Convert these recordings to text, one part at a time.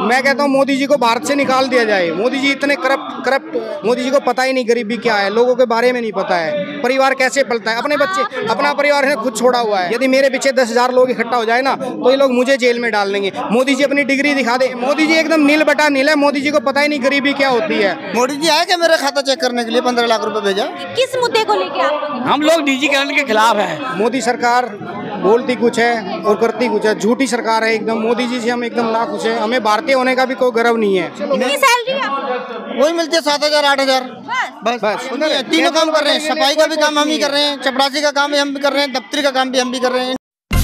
मैं कहता हूँ मोदी जी को भारत से निकाल दिया जाए। मोदी जी इतने करप्ट मोदी जी को पता ही नहीं गरीबी क्या है, लोगों के बारे में नहीं पता है, परिवार कैसे पलता है, अपने बच्चे अपना परिवार है खुद छोड़ा हुआ है। यदि मेरे पीछे 10,000 लोग इकट्ठा हो जाए ना तो ये लोग मुझे जेल में डाल देंगे। मोदी जी अपनी डिग्री दिखा दे। मोदी जी एकदम नील बटा नील है। मोदी जी को पता ही नहीं गरीबी क्या होती है। मोदी जी आए क्या मेरा खाता चेक करने के लिए 15 लाख रुपए भेजा? किस मुद्दे को लेके आप? हम लोग डिजिटलीकरण के खिलाफ है। मोदी सरकार बोलती कुछ है और करती कुछ है, झूठी सरकार है एकदम। मोदी जी से हम एकदम नाखुश है। हमें भारतीय होने का भी कोई गर्व नहीं है। कितनी सैलरी आपको? वही मिलती है 7,000 8,000 बस। तीनों काम कर रहे हैं, सफाई का भी काम हम ही कर रहे हैं, चपरासी का काम भी हम भी कर रहे हैं, दफ्तरी का काम भी हम भी कर रहे हैं।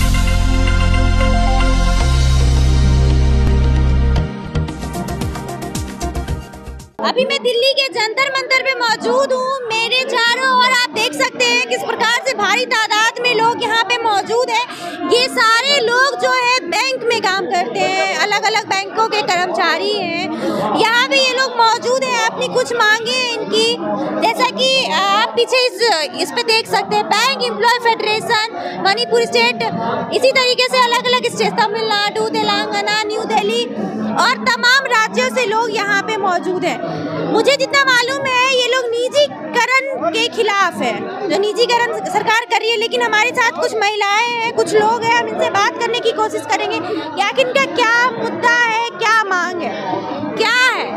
अभी मैं दिल्ली के जंतर मंतर पे मौजूद हूँ। मेरे चारों ओर आप देख सकते हैं किस प्रकार से भारी तादाद में लोग यहाँ पे मौजूद हैं। ये सारे लोग जो है बैंक में काम करते हैं, अलग अलग बैंकों के कर्मचारी हैं। यहाँ पे ये लोग मौजूद हैं, अपनी कुछ मांगे हैं इनकी, जैसा कि आप पीछे इस पे देख सकते हैं, bank employ federation, Manipur state, इसी तरीके से अलग अलग स्टेट, तमिलनाडु, तेलंगाना, न्यू दिल्ली और तमाम राज्यों से लोग यहाँ पे मौजूद हैं। मुझे जितना मालूम है ये लोग निजीकरण के खिलाफ है, जो निजीकरण सरकार कर रही है। लेकिन हमारे साथ कुछ महिलाएं हैं, कुछ लोग हैं, हम इनसे बात करने की कोशिश करेंगे कि आखिर इनका क्या मुद्दा है, क्या मांग है, क्या है।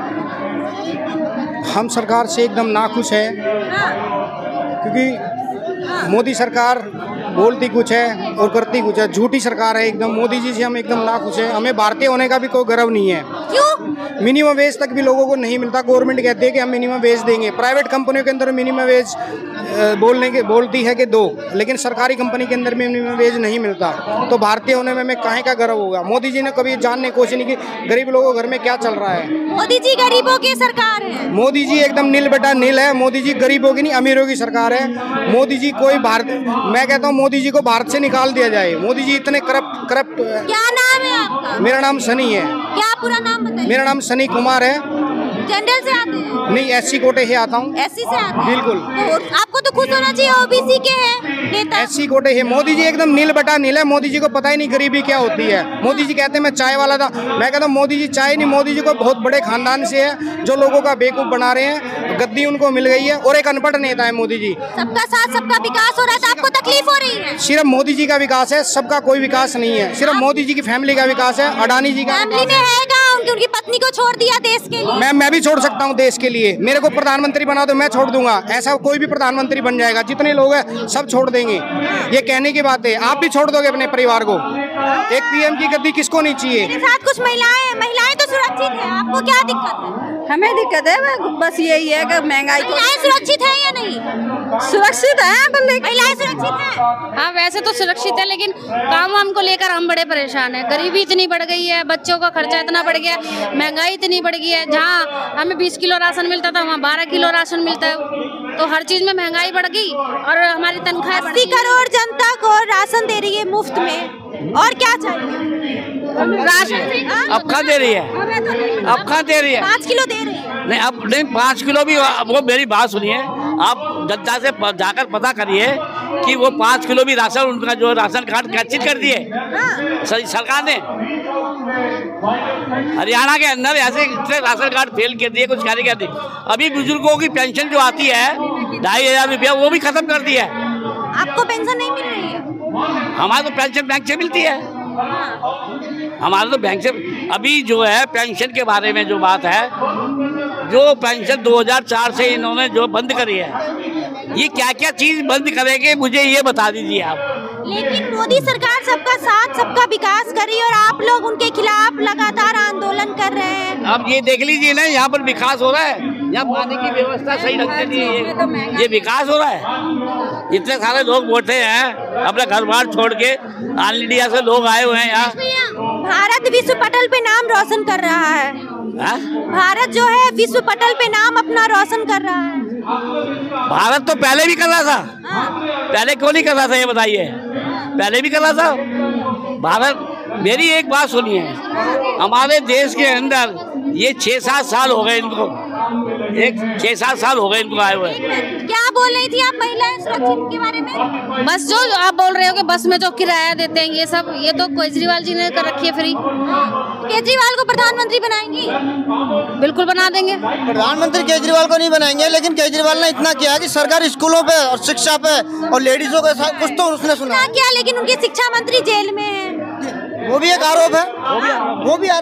हम सरकार से एकदम नाखुश है। क्योंकि मोदी सरकार बोलती कुछ है और करती कुछ है, झूठी सरकार है एकदम। मोदी जी से हम एकदम नाखुश है। हमें भारतीय होने का भी कोई गर्व नहीं है। क्यों? मिनिमम वेज तक भी लोगों को नहीं मिलता। गवर्नमेंट कहती है कि हम मिनिमम वेज देंगे, प्राइवेट कंपनियों के अंदर मिनिमम वेज बोलती है कि दो, लेकिन सरकारी कंपनी के अंदर मिनिमम वेज नहीं मिलता। तो भारतीय होने में हमें काहे का गर्व होगा? मोदी जी ने कभी जानने की कोशिश नहीं की गरीब लोगों के घर में क्या चल रहा है। मोदी जी गरीबों की सरकार है। मोदी जी एकदम नील बेटा नील है। मोदी जी गरीबों की नहीं अमीरों की सरकार है। मोदी जी कोई मैं कहता हूँ मोदी जी को भारत से निकाल दिया जाए। मोदी जी इतने करप्ट क्या नाम है आपका? मेरा नाम सनी है। क्या पूरा नाम बताइए? मेरा नाम सनी कुमार है। जनरल से आते हैं? नहीं, SC कोटे से आता हूँ। SC से आते हैं? बिल्कुल। तो आपको तो खुश होना चाहिए, OBC के हैं नेता। SC कोटे है। मोदी जी एकदम नील बटा नील है। मोदी जी को पता ही नहीं गरीबी क्या होती है। मोदी जी कहते हैं मैं चाय वाला था। मैं कहता हूँ मोदी जी चाय नहीं, मोदी जी को बहुत बड़े खानदान से है जो लोगों का बेवकूफ बना रहे हैं। गद्दी उनको मिल गई है और एक अनपढ़ नेता है मोदी जी। सबका साथ सबका विकास हो रहा है तो आपको तकलीफ हो रही है? सिर्फ मोदी जी का विकास है, सबका कोई विकास नहीं है। सिर्फ मोदी जी की फैमिली का विकास है, अडानी जी का। फैमिली में है कहाँ? उनकी पत्नी को छोड़ दिया देश के लिए। मैं भी छोड़ सकता हूँ देश के लिए। मेरे को प्रधानमंत्री बना दो, मैं छोड़ दूंगा। ऐसा कोई भी प्रधानमंत्री बन जाएगा। जितने लोग हैं सब छोड़ देंगे। ये कहने की बात है। आप भी छोड़ दोगे अपने परिवार को? एक PM की गद्दी किसको नहीं चाहिए? मेरे साथ कुछ महिलाएं तो सुरक्षित है। आपको क्या दिक्कत है? हमें दिक्कत है बस यही है कि महंगाई। महिलाएं सुरक्षित है या नहीं? सुरक्षित है, महिलाएं सुरक्षित है। हाँ वैसे तो सुरक्षित है, लेकिन काम वाम को लेकर हम बड़े परेशान हैं। गरीबी इतनी बढ़ गई है, बच्चों का खर्चा इतना बढ़ गया, महंगाई इतनी बढ़ गई है। जहाँ हमें 20 किलो राशन मिलता था वहाँ 12 किलो राशन मिलता है। तो हर चीज में महंगाई बढ़ गई और हमारी तनख्वाह 80 करोड़ जनता को राशन दे रही है मुफ्त में, और क्या चाहिए? राशन अब कहाँ दे रही है? अब कहाँ दे रही है? 5 किलो दे रही है। नहीं, अब नहीं 5 किलो भी। वो मेरी बात सुनिए, आप जनता से जाकर पता करिए कि वो 5 किलो भी राशन, उनका जो राशन कार्ड कैंसिल कर दिए सरकार ने। हरियाणा के अंदर ऐसे इतने राशन कार्ड फेल कर दिए, कुछ कार्य कर दिए। अभी बुजुर्गों की पेंशन जो आती है 2,500 रुपया, वो भी खत्म कर दिया है। आपको पेंशन नहीं मिल रही है? हमारे तो पेंशन बैंक से मिलती है। हमारे तो बैंक से अभी जो है पेंशन के बारे में जो बात है, जो पेंशन 2004 से इन्होंने जो बंद करी है, ये क्या क्या चीज बंद करेंगे मुझे ये बता दीजिए आप। लेकिन मोदी सरकार सबका साथ सबका विकास कर रही है और आप लोग उनके खिलाफ लगातार आंदोलन कर रहे हैं। अब ये देख लीजिए ना, यहाँ पर विकास हो रहा है, यहाँ पानी की व्यवस्था सही ढंग से नहीं है, ये विकास हो रहा है। इतने सारे लोग बैठे हैं अपना घर बार छोड़ के, ऑल इंडिया से लोग आए हुए हैं यहाँ। भारत विश्व पटल पे नाम रोशन कर रहा है। भारत जो है विश्व पटल पे नाम अपना रोशन कर रहा है। भारत तो पहले भी कर रहा था। पहले क्यों नहीं कर रहा था ये बताइए? पहले भी कर रहा था भारत। मेरी एक बात सुनिए, हमारे देश के अंदर ये 6-7 साल हो गए इनको, 6-7 साल हो गए इनको आए हुए। क्या बोल रही थी आप महिलाएं सुरक्षित के बारे में? बस जो आप बोल रहे हो कि बस में जो किराया देते हैं ये सब, ये तो केजरीवाल जी ने कर रखी है फ्री। केजरीवाल को प्रधानमंत्री बनाएंगी? बिल्कुल बना देंगे। प्रधानमंत्री केजरीवाल को नहीं बनाएंगे, लेकिन केजरीवाल ने इतना किया कि सरकारी स्कूलों पे और शिक्षा पे और लेडीजों के साथ कुछ तो उसने सुना क्या, लेकिन उनके शिक्षा मंत्री जेल में है। वो भी एक आरोप है, वो भी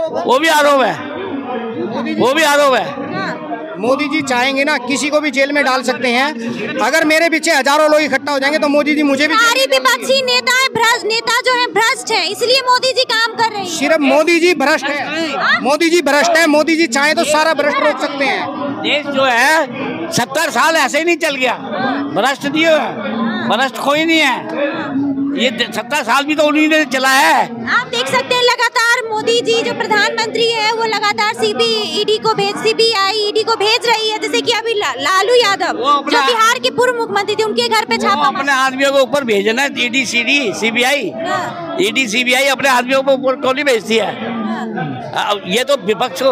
आरोप है। मोदी जी चाहेंगे ना किसी को भी जेल में डाल सकते हैं। अगर मेरे पीछे हजारों लोग इकट्ठा हो जाएंगे तो मोदी जी मुझे भी। सारे विपक्षी नेता जो है भ्रष्ट है, इसलिए मोदी जी काम कर रहे हैं। सिर्फ मोदी जी भ्रष्ट है, मोदी जी भ्रष्ट है। मोदी जी चाहे तो सारा भ्रष्ट रोक सकते हैं। देश जो है 70 साल ऐसे ही नहीं चल गया, भ्रष्ट नहीं है, भ्रष्ट कोई नहीं है। ये 70 साल भी तो उन्हीं ने चला है। आप देख सकते हैं लगातार मोदी जी जो प्रधानमंत्री है वो लगातार सीबीआई ईडी को भेज रही है। जैसे कि अभी लालू यादव जो बिहार के पूर्व मुख्यमंत्री थे, उनके घर पे छापा अपने आदमियों के ऊपर भेजना। ईडी सीबीआई अपने आदमियों के ऊपर क्यों नहीं भेजती है? ये तो विपक्ष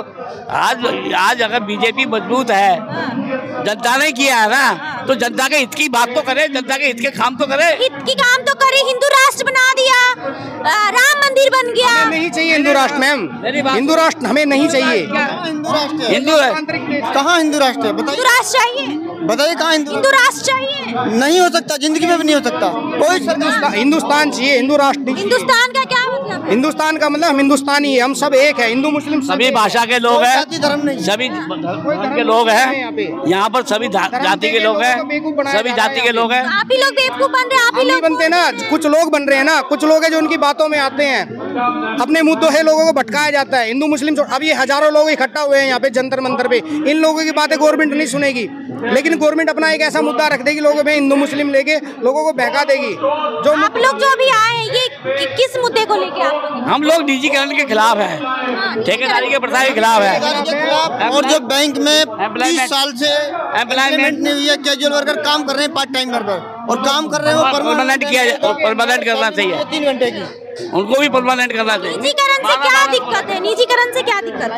आज अगर बीजेपी मजबूत है, जनता ने किया है ना, तो जनता के हित की बात तो करे, जनता के हित के काम तो करे। हित की काम तो करे। हिंदू राष्ट्र बना दिया, राम मंदिर बन गया। हमें नहीं चाहिए हिंदू राष्ट्र मैम, हिंदू राष्ट्र हमें नहीं चाहिए। हिंदू राष्ट्र है? हिंदू है कहाँ हिंदू राष्ट्र है? हिंदू राष्ट्र चाहिए, बताइए कहाँ हिंदू राष्ट्र चाहिए? नहीं हो सकता, जिंदगी में भी नहीं हो सकता। कोई हिंदुस्तान चाहिए, हिंदू राष्ट्र नहीं। हिंदुस्तान का क्या मतलब है? हिंदुस्तान का मतलब हम हिंदुस्तानी है, हम सब एक है, हिंदू मुस्लिम सभी भाषा के लोग हैं, धर्म नहीं, सभी धर्म के लोग हैं यहाँ पर, सभी जाति के लोग हैं, सभी जाति के लोग हैं। आप ही लोग बेवकूफ बन रहे हैं, आप ही लोग बनते ना। कुछ लोग बन रहे हैं ना, कुछ लोग हैं जो उनकी बातों में आते हैं, अपने मुद्दों से लोगों को भटकाया जाता है। हिंदू मुस्लिम अब ये हजारों लोग इकट्ठा हुए हैं यहाँ पे जंतर मंतर पे। इन लोगों की बातें गवर्नमेंट नहीं सुनेगी, लेकिन गवर्नमेंट अपना एक ऐसा मुद्दा रख देगी लोगों में, हिंदू मुस्लिम लेके लोगों को बहका देगी। जो आप लोग जो अभी आए हैं ये किस मुद्दे को लेके आप लोग? हम लोग निजीकरण के खिलाफ है, ठेकेदारी के प्रथा के खिलाफ है। और जो बैंक में 30 साल से एम्प्लॉयमेंट नहीं हुई है, कैजुअल वर्कर काम कर रहे हैं, पार्ट टाइम वर्कर, और काम कर रहे हैं वो परमानेंट करना चाहिए। 3 घंटे की उनको भी परमानेंट करना चाहिए। निजीकरण से क्या दिक्कत है? निजीकरण से क्या दिक्कत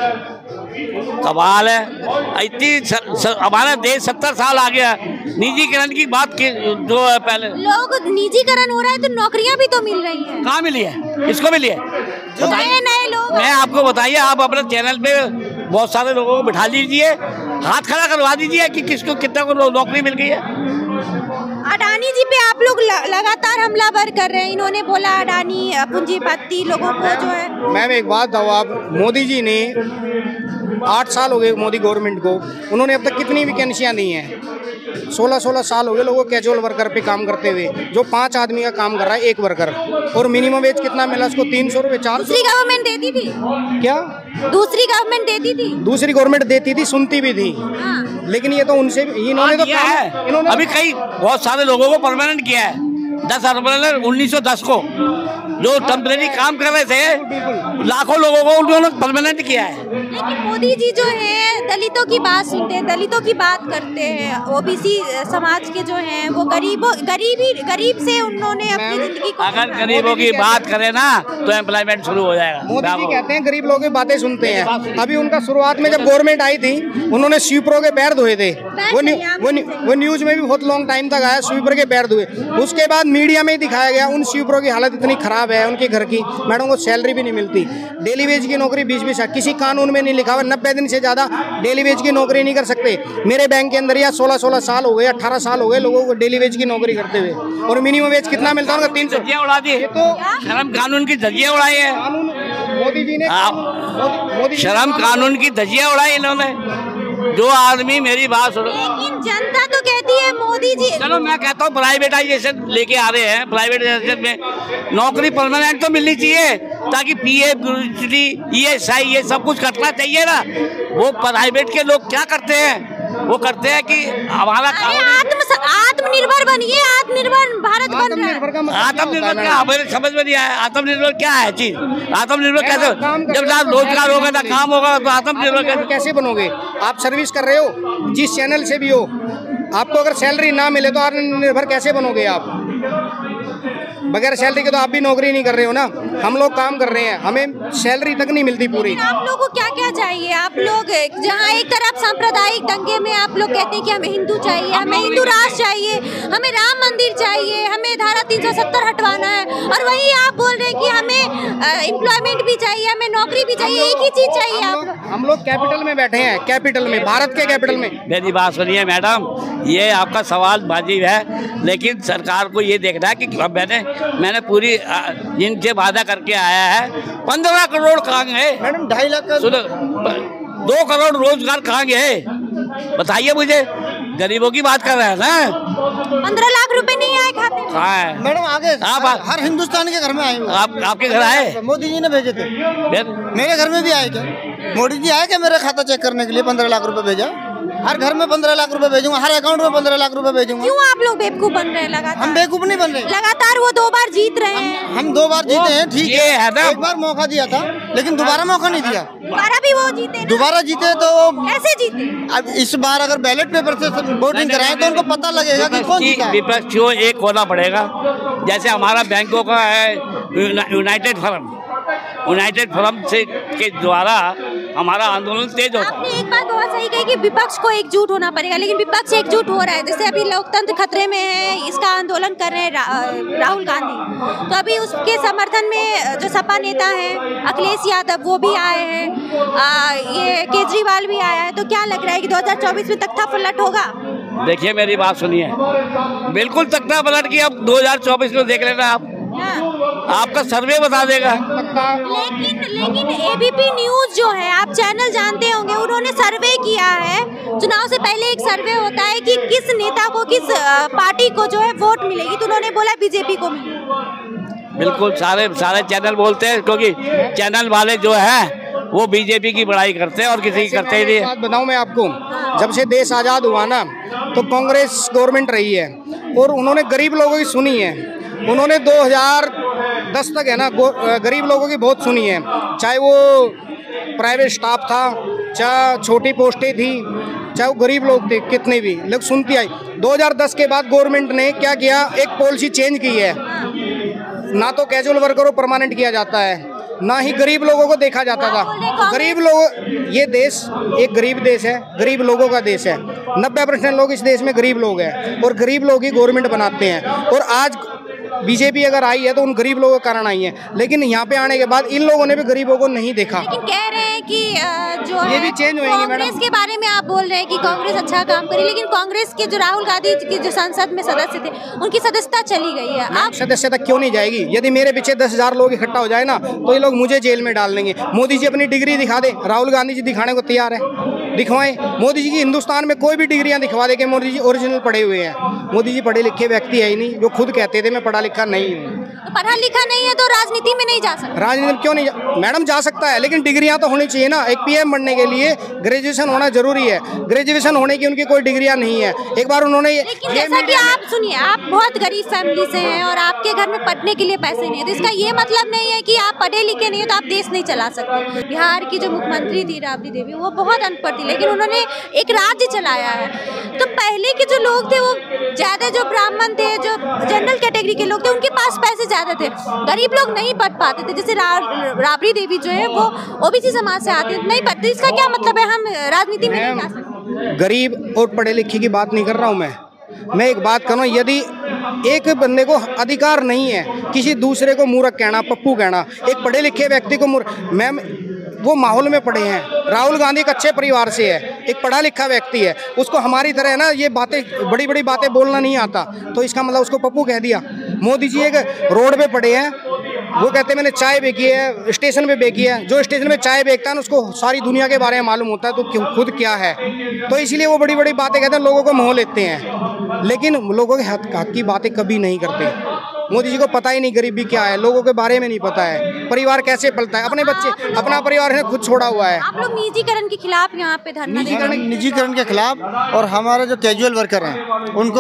है? कमाल है, इतनी हमारा देश 70 साल आ गया। निजीकरण की बात की जो है, पहले लोग निजीकरण हो रहा है तो नौकरियां भी तो मिल रही है। कहाँ मिली है? किसको मिली है? नए लोग। मैं आपको बताइए, आप अपने चैनल पे बहुत सारे लोगों को बिठा लीजिए, हाथ खड़ा करवा दीजिए कि किसको कितना को नौकरी मिल गई है। अडानी जी पे आप लोग लगातार हमलावर कर रहे हैं। इन्होंने बोला अडानी पूंजीपति लोगों को जो है। मैम एक बात बताओ, आप मोदी जी ने 8 साल हो गए मोदी गवर्नमेंट को, उन्होंने अब तक कितनी वैकेंसियां दी हैं? 16 साल हो गए लोगों को कैजुअल वर्कर पे काम करते हुए, जो 5 आदमी का काम कर रहा है एक वर्कर। और मिनिमम वेज कितना मिला उसको? 300 रुपये, 400। दूसरी गवर्नमेंट देती थी क्या? दूसरी गवर्नमेंट देती थी, दूसरी गवर्नमेंट देती थी, सुनती भी थी। लेकिन ये तो उनसे इन्होंने तो किया है। इन्होंने अभी कई बहुत सारे लोगों को परमानेंट किया है। 10 अप्रैल 1910 को जो टेम्परेरी काम कर रहे थे, लाखों लोगों को उन्होंने परमानेंट किया है। लेकिन मोदी जी जो है दलितों की बात सुनते हैं, दलितों की बात करते हैं, ओबीसी समाज के जो हैं वो गरीब से उन्होंने अपनी जिंदगी को। अगर गरीबों की बात करें ना तो एम्प्लॉयमेंट शुरू हो जाएगा। मोदी जी कहते हैं गरीब लोगों की बातें सुनते हैं। अभी उनका शुरुआत में जब गवर्नमेंट आई थी, उन्होंने स्वीपरों के पैर धोए थे। वो न्यूज में भी बहुत लॉन्ग टाइम तक आया, स्वीपर के पैर धोए। उसके बाद मीडिया में दिखाया गया उन स्वीपरों की हालत इतनी खराब है, उनके घर की मैडम को सैलरी भी नहीं मिलती। डेली वेज की नौकरी 20-20 किसी कानून में नहीं लिखा हुआ, 90 दिन से ज्यादा डेली वेज की नौकरी नहीं कर सकते। मेरे बैंक के अंदर या 16 साल हो गए, 18 साल हो गए लोगों को डेली वेज की नौकरी करते हुए, और मिनिमम वेज कितना मिलता है? 300 उड़ा दी। तो शर्म कानून की धज्जियां उड़ाई है मोदी जी ने। शर्म कानून की धज्जियां उड़ाई इन्होंने। जो आदमी मेरी बात सुनो, लेकिन जनता तो कहती है मोदी जी। चलो मैं कहता हूँ प्राइवेटाइजेशन लेके आ रहे हैं, प्राइवेटाइजेशन में नौकरी परमानेंट तो मिलनी चाहिए, ताकि पीएफ, ग्रेच्युटी, ESI ये सब कुछ कटना चाहिए ना। वो प्राइवेट के लोग क्या करते हैं? वो करते हैं कि हमारा आत्मनिर्भर बनिए, आत्मनिर्भर भारत बन रहा है। आत्मनिर्भर क्या? हमारे समझ में नहीं आया आत्मनिर्भर क्या है चीज। आत्मनिर्भर कैसे? जब ना रोजगार होगा ना काम होगा तो आत्मनिर्भर कैसे बनोगे? आप सर्विस कर रहे हो जिस चैनल से भी हो, आपको अगर सैलरी ना मिले तो आत्मनिर्भर कैसे बनोगे आप? बगैर सैलरी के तो आप भी नौकरी नहीं कर रहे हो ना, हम लोग काम कर रहे हैं, हमें सैलरी तक नहीं मिलती पूरी। आप लोगों को क्या क्या चाहिए? आप लोग जहाँ एक तरफ सांप्रदायिक दंगे में आप लोग कहते हैं कि हमें हिंदू चाहिए, हमें हिंदू राष्ट्र चाहिए, हमें राम मंदिर चाहिए, हमें धारा 370 हटवाना है, और वहीं आप बोल रहे हैं कि हमें एम्प्लॉयमेंट भी चाहिए, हमें नौकरी भी चाहिए, एक ही चीज चाहिए। हम लोग कैपिटल में बैठे हैं, कैपिटल में, भारत के कैपिटल में। मेरी बात सुनिए मैडम, ये आपका सवाल वाजिब है, लेकिन सरकार को ये देखना है कि मैंने पूरी इनसे वादा करके आया है। 15 करोड़ कहाँ गए मैडम? 2.5 लाख का 2 करोड़ रोजगार कहाँ गए बताइए मुझे, गरीबों की बात कर रहे हैं ना। 15 लाख रुपए नहीं आए खाते में? कहाँ है मैडम? आगे आप हर हिंदुस्तान के घर में आए। आपके घर आए? मोदी जी ने भेजे थे, मेरे घर में भी आए क्या? मोदी जी आए क्या मेरा खाता चेक करने के लिए? 15 लाख रुपए भेजा, हर घर में 15 लाख रुपए भेजूंगा, हर अकाउंट में 15 लाख रुपए भेजूंगा। क्यों आप लोग बेवकूफ बन रहे हैं लगातार? हम बेवकूफ नहीं बन रहे, लगातार वो 2 बार जीत रहे हैं। हम 2 बार जीते हैं, ठीक है ना? एक बार मौका दिया था, लेकिन दोबारा मौका नहीं दिया। दोबारा भी वो जीते ना? दोबारा जीते तो कैसे जीते? अब इस बार अगर बैलेट पेपर से वोटिंग कराएं तो उनको पता लगेगा कि कौन जीता है। विपक्ष को एक होना पड़ेगा, जैसे हमारा बैंकों का है यूनाइटेड फोरम से के द्वारा हमारा आंदोलन तेज होता है। आपने एक बात बहुत सही कही कि विपक्ष को एकजुट होना पड़ेगा, लेकिन विपक्ष एकजुट हो रहा है। जैसे अभी लोकतंत्र खतरे में है, इसका आंदोलन कर रहे हैं राहुल गांधी, तो अभी उसके समर्थन में जो सपा नेता हैं अखिलेश यादव वो भी आए हैं, ये केजरीवाल भी आया है। तो क्या लग रहा है कि 2024 में तख्ता पलट होगा? देखिए मेरी बात सुनिए, बिल्कुल तख्ता पलट की अब 2024 में देख लेना आप, आपका सर्वे बता देगा। लेकिन एबीपी न्यूज जो है, आप चैनल जानते होंगे, उन्होंने सर्वे किया है। चुनाव से पहले एक सर्वे होता है कि किस नेता को, किस पार्टी को जो है वोट मिलेगी, तो उन्होंने बोला बीजेपी को मिलेगी। बिल्कुल सारे चैनल बोलते हैं, क्योंकि चैनल वाले जो है वो बीजेपी की बड़ाई करते हैं और किसी की करते ही नहीं। बात बताऊं मैं आपको, जब से देश आज़ाद हुआ ना, तो कांग्रेस गवर्नमेंट रही है और उन्होंने गरीब लोगों की सुनी है। उन्होंने 2010 तक है ना गरीब लोगों की बहुत सुनी है, चाहे वो प्राइवेट स्टाफ था, चाहे छोटी पोस्टें थी, चाहे वो गरीब लोग थे, कितने भी लोग सुनती आई। 2010 के बाद गवर्नमेंट ने क्या किया, एक पॉलिसी चेंज की है, ना तो कैजुअल वर्कर को परमानेंट किया जाता है, ना ही गरीब लोगों को देखा जाता था। गरीब लोग, ये देश एक गरीब देश है, गरीब लोगों का देश है। 90% लोग इस देश में गरीब लोग हैं और गरीब लोग ही गवर्नमेंट बनाते हैं। और आज बीजेपी अगर आई है तो उन गरीब लोगों के कारण आई है, लेकिन यहाँ पे आने के बाद इन लोगों ने भी गरीबों को नहीं देखा। लेकिन कह रहे हैं कि जो ये भी चेंज होंगे मैडम। कांग्रेस के बारे में आप बोल रहे हैं कि कांग्रेस अच्छा काम करी, लेकिन कांग्रेस के जो राहुल गांधी के जो संसद में सदस्य थे, उनकी सदस्यता चली गई है। आप सदस्यता क्यों नहीं जाएगी? यदि मेरे पीछे 10,000 लोग इकट्ठा हो जाए ना, तो ये लोग मुझे जेल में डाल देंगे। मोदी जी अपनी डिग्री दिखा दे, राहुल गांधी जी दिखाने को तैयार है, दिखवाएं। मोदी जी की हिंदुस्तान में कोई भी डिग्रियां दिखवा दे कि मोदी जी ओरिजिनल पढ़े हुए हैं। मोदी जी पढ़े लिखे व्यक्ति है ही नहीं, जो खुद कहते थे मैं पढ़ा लिखा नहीं हूँ। तो पढ़ा लिखा नहीं है तो राजनीति में नहीं जा सकता? राजनीति में क्यों नहीं मैडम जा सकता है, लेकिन डिग्रियां तो होनी चाहिए ना। एक पीएम बनने के लिए ग्रेजुएशन होना जरूरी है, ग्रेजुएशन होने की उनकी कोई डिग्रियां नहीं है। एक बार उन्होंने लेकिन जैसा कि आप सुनिए, आप बहुत गरीब फैमिली से हैं और आपके घर में पढ़ने के लिए पैसे नहीं है, तो इसका ये मतलब नहीं है कि आप पढ़े लिखे नहीं हो तो आप देश नहीं चला सकते। बिहार की जो मुख्यमंत्री थी राबड़ी देवी, वो बहुत अनपढ़ थी, लेकिन उन्होंने एक राज्य चलाया है। तो पहले के जो लोग थे, वो ज्यादा जो ब्राह्मण थे, जो जनरल कैटेगरी के लोग थे, उनके पास पैसे ज्यादा थे, गरीब लोग नहीं पढ़ पाते थे। जैसे राबड़ी देवी जो है वो ओबीसी समाज से आते नहीं पढ़ते। इसका क्या मतलब है? हम राजनीति में नहीं जा सकते। गरीब और पढ़े लिखे की बात नहीं कर रहा हूँ मैं एक बात कर रहा हूँ, यदि एक बंदे को अधिकार नहीं है किसी दूसरे को मूर्ख कहना, पप्पू कहना, एक पढ़े लिखे व्यक्ति को मैम वो माहौल में पढ़े हैं। राहुल गांधी एक अच्छे परिवार से है, एक पढ़ा लिखा व्यक्ति है, उसको हमारी तरह ना ये बातें, बड़ी बड़ी बातें बोलना नहीं आता, तो इसका मतलब उसको पप्पू कह दिया। मोदी जी एक रोड पे पड़े हैं, वो कहते हैं मैंने चाय बेची है, स्टेशन पे बेची है। जो स्टेशन में चाय बेचता है ना, उसको सारी दुनिया के बारे में मालूम होता है तो खुद क्या है, तो इसलिए वो बड़ी बड़ी बातें कहते हैं, लोगों को मोह लेते हैं, लेकिन लोगों के हक की बातें कभी नहीं करते। मोदी जी को पता ही नहीं गरीबी क्या है, लोगों के बारे में नहीं पता है, परिवार कैसे पलता है, अपने बच्चे, अपना परिवार है खुद छोड़ा हुआ है। आप लोग निजीकरण के खिलाफ यहाँ पे धरना दे रहे हैं? निजीकरण के खिलाफ, और हमारे जो कैजुअल वर्कर हैं उनको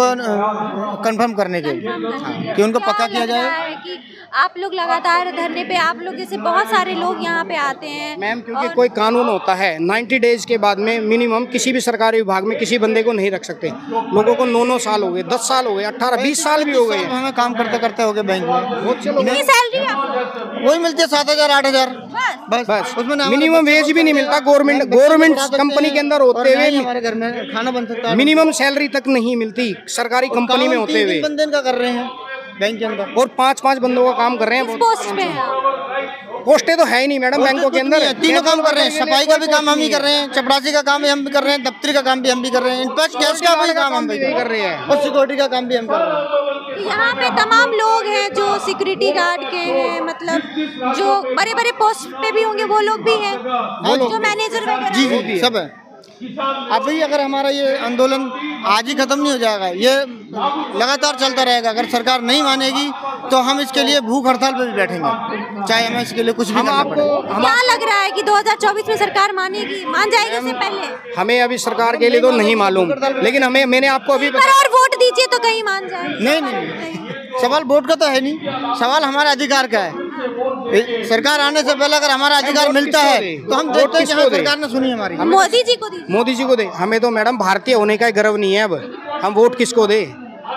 कंफर्म करने के लिए कि उनको पक्का किया जाए। कि आप लोग लगातार धरने पे, आप लोग जैसे बहुत सारे लोग यहाँ पे आते हैं मैम, क्योंकि कोई कानून होता है 90 डेज के बाद में मिनिमम किसी भी सरकारी विभाग में किसी बंदे को नहीं रख सकते। लोगों को 9-9 साल हो गए, 10 साल हो गए, 18-20 साल भी हो गए। हमें काम करते करते करते होगे बैंक में। कितनी सैलरी आपको? वही मिलती है 7,000 8,000 बस बस उसमें ना मिनिमम वेज भी नहीं मिलता। गवर्नमेंट कंपनी के अंदर होते हुए हमारे घर में खाना बन सकता है। मिनिमम सैलरी तक नहीं मिलती सरकारी कंपनी में होते हुए। बंदे का कर रहे हैं बैंक के अंदर और 5-5 बंदों का काम कर रहे हैं। पोस्ट पे है आप? पोस्टें तो है ही नहीं मैडम बैंकों के अंदर। तीनों काम कर रहे हैं, सफाई का भी काम हम ही कर रहे हैं, चपरासी का काम भी हम भी कर रहे हैं, दफ्तरी का काम भी हम भी कर रहे हैं, इनपैक्ट कैश का भी काम हम भी कर रहे हैं और सिक्योरिटी का काम भी हम कर रहे हैं। यहाँ पे तमाम लोग हैं जो सिक्योरिटी गार्ड के हैं, मतलब जो बड़े बड़े पोस्ट पे भी होंगे वो लोग भी हैं, जो मैनेजर वगैरह। जी सब है। अभी अगर हमारा ये आंदोलन आज ही खत्म नहीं हो जाएगा, ये लगातार चलता रहेगा। अगर सरकार नहीं मानेगी तो हम इसके लिए भूख हड़ताल पे भी बैठेंगे, चाहे हमें इसके लिए कुछ भी करना पड़े। क्या लग रहा है कि 2024 में सरकार मानेगी, मान जाएगी इससे पहले? हमें अभी सरकार के लिए तो नहीं मालूम, लेकिन मैंने आपको अभी और वोट दीजिए तो कहीं मान जाए। नहीं, सवाल वोट का तो है नहीं, सवाल हमारे अधिकार का है। सरकार आने से पहले अगर हमारा अधिकार मिलता है तो हम देखते हैं कि हाँ, सरकार ने सुनी हमारी। मोदी जी को दीजिए। मोदी जी को दे। हमें तो मैडम भारतीय होने का गर्व नहीं है, अब हम वोट किसको दे?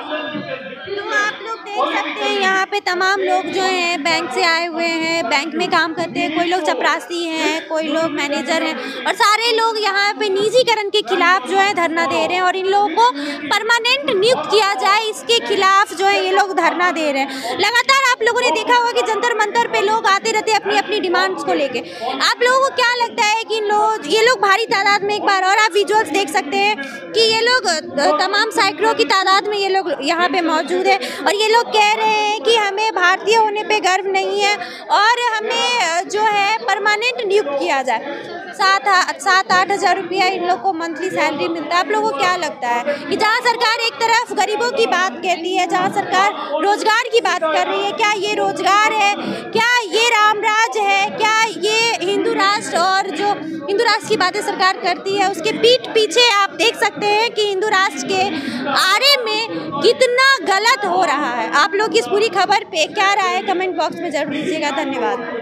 तो आप लोग देख सकते हैं यहाँ पे तमाम लोग जो हैं बैंक से आए हुए हैं, बैंक में काम करते हैं, कोई लोग चपरासी हैं, कोई लोग मैनेजर हैं, और सारे लोग यहाँ पे निजीकरण के खिलाफ जो है धरना दे रहे हैं और इन लोगों को परमानेंट नियुक्त किया जाए इसके खिलाफ जो है ये लोग धरना दे रहे हैं। लगातार आप लोगों ने देखा होगा कि जंतर मंतर पे लोग आते रहते हैं अपनी अपनी डिमांड्स को लेके। आप लोगों को क्या लगता है कि ये लोग भारी तादाद में, एक बार और आप विजुअल्स देख सकते हैं कि ये लोग तमाम सैकड़ों की तादाद में ये लोग यहाँ पे मौजूद है और ये लोग कह रहे हैं कि हमें भारतीय होने पे गर्व नहीं है और हमें जो है परमानेंट नियुक्त किया जाए। 7-8 हज़ार रुपया इन लोग को मंथली सैलरी मिलता है। आप लोगों को क्या लगता है कि जहाँ सरकार एक तरफ गरीबों की बात कहती है, जहाँ सरकार रोजगार की बात कर रही है, क्या ये रोजगार है, क्या ये रामराज है, क्या ये हिंदू राष्ट्र, और जो हिंदू राष्ट्र की बातें सरकार करती है उसके पीठ पीछे आप देख सकते हैं कि हिंदू राष्ट्र के आरे में कितना गलत हो रहा है। आप लोग इस पूरी खबर पे क्या राय है कमेंट बॉक्स में जरूर दीजिएगा। धन्यवाद।